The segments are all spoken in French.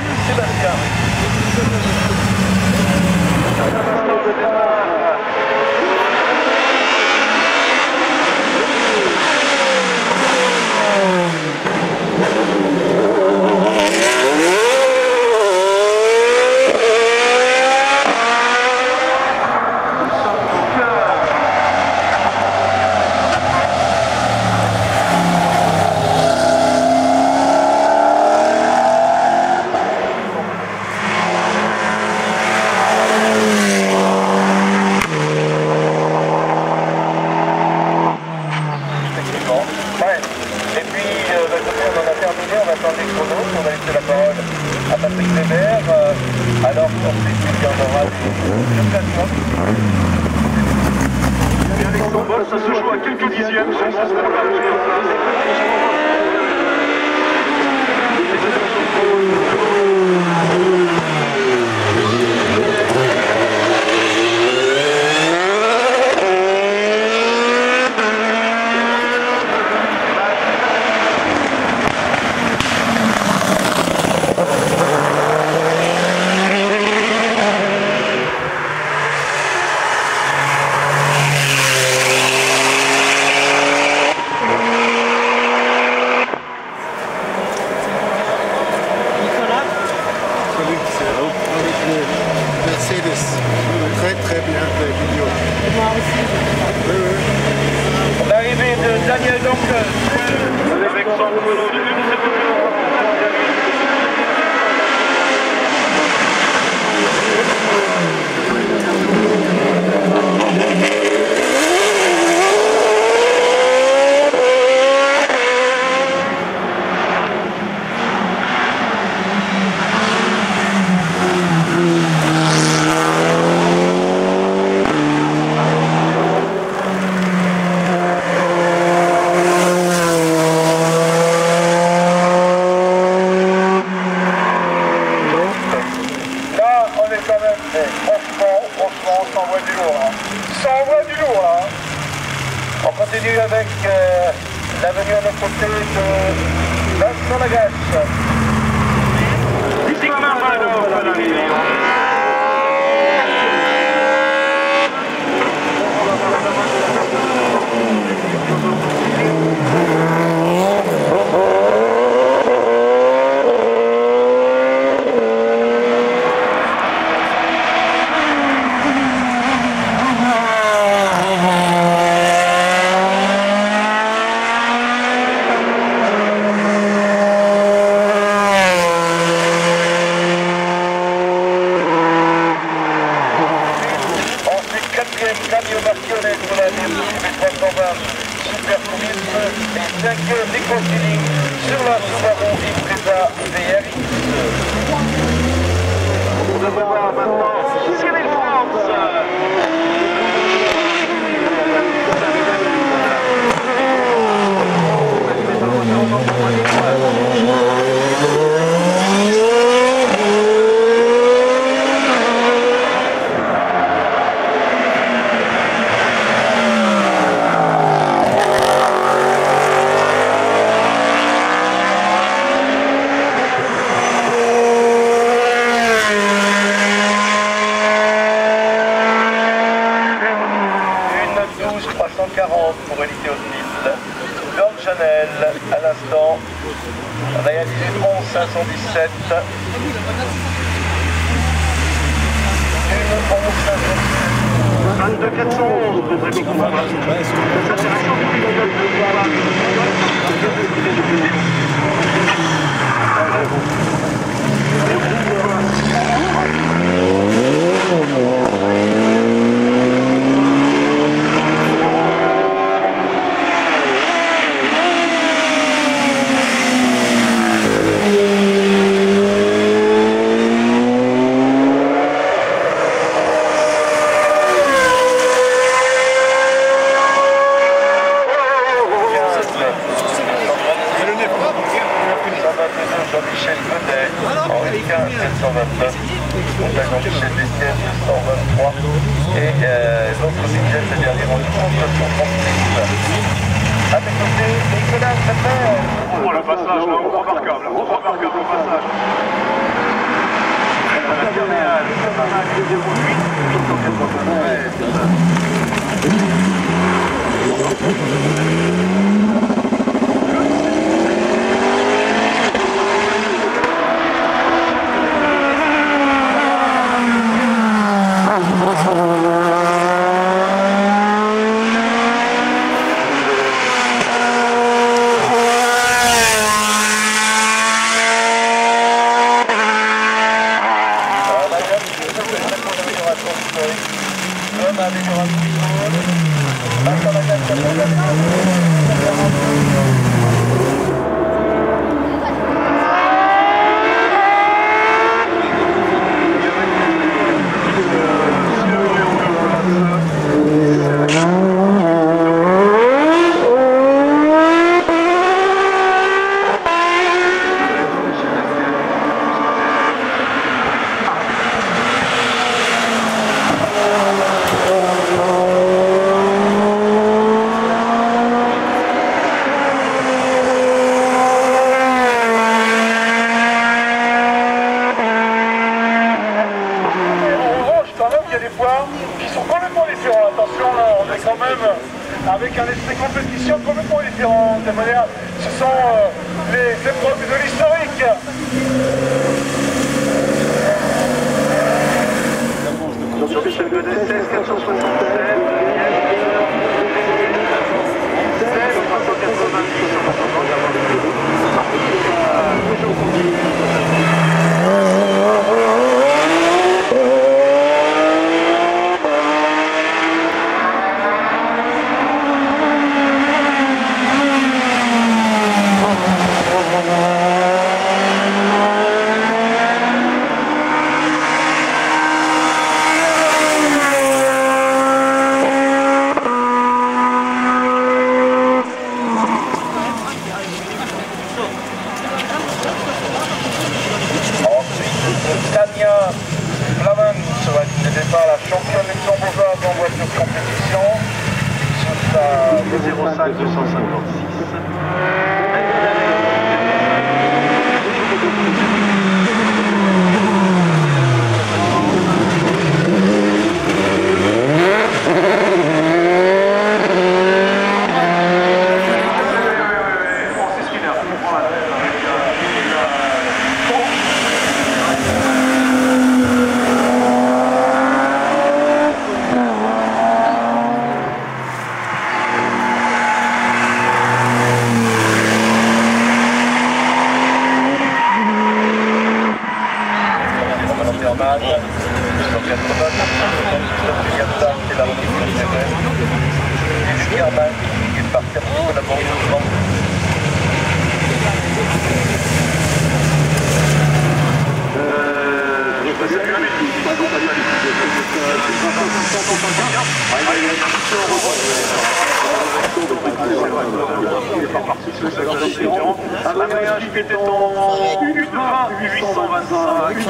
Sébastien. On va attendre les chronos, on va laisser la parole à Patrick Weber, alors qu'ensuite il y en aura des classements. Et avec son bol, ça se joue à quelques dixièmes sur ce stade-là. Très bien fait, vidéo. L'arrivée de Daniel Donkel Avec son chrono de 1 seconde. Franchement, on s'envoie du lourd. Hein. Ça envoie du lourd. Hein. On continue avec la venue à notre côté de Vincent Lagache. Sigmar Balog à l'arrivée. Fabio Marchionnet sur la M320 Super Tourisme et 5e Nico Feeling sur la Subaru Impreza VRX. On devrait voir maintenant Cyril France. Pour Elite Hospice, George Chanel à l'instant, réalisé 11 517. Une 11 517. 22 411 pour Rémi Coumba. Jean-Michel Godet, Henri 15 729, Jean-Michel Destienne 123 et l'autre dixième, le dernier en 236. À mes côtés, Nicolas Trépère. Oh le passage là, remarquable au passage. qui sont complètement différents. Attention, là, on est quand même avec un esprit compétition complètement différent. De manière, ce sont les épreuves de l'historique. Sur Michel Godet, 16 476, 16 05 256. L'agréage qui était en 1 minute 20, 825.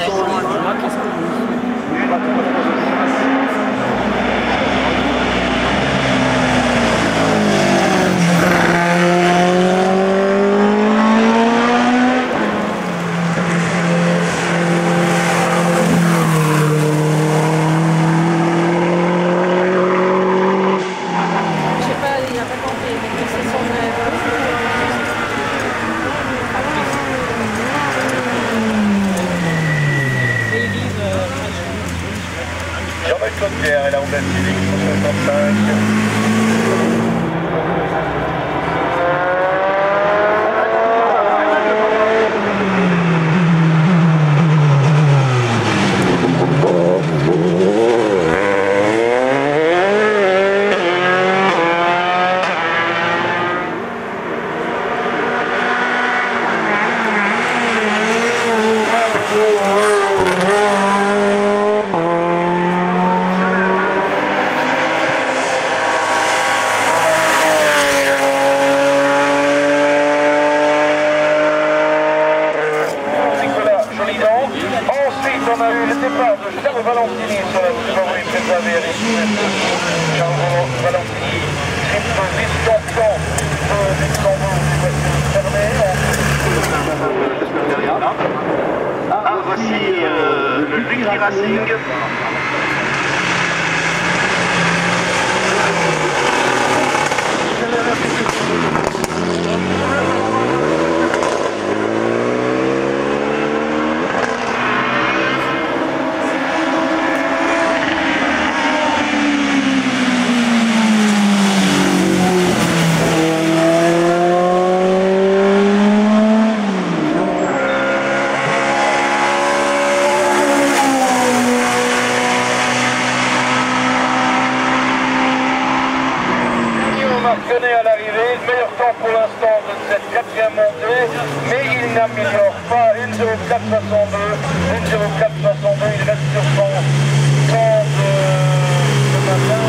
Et la Honda Civic 165. On a eu le départ de Charles Valentini sur la Subaru préservée avec Charles Valentini, triple vice-champion de Luxembourg des voitures fermées. Voici de Lucky Racing. À l'arrivée, meilleur temps pour l'instant de cette quatrième montée, mais il n'améliore pas 1:04,62, 1:04,62, il reste sur son temps de matin.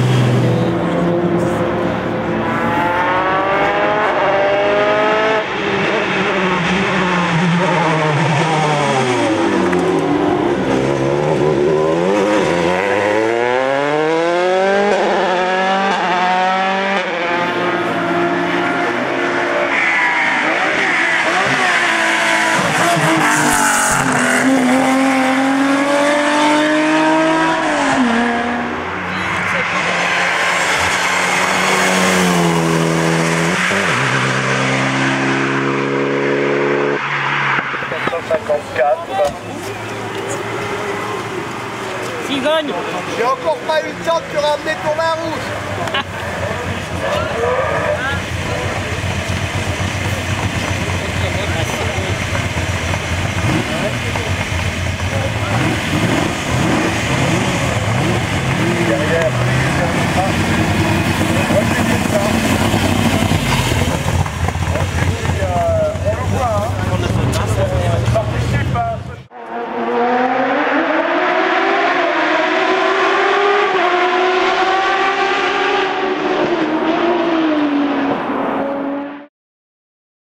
Cigogne. J'ai encore pas eu le temps de te ramener ton vin rouge.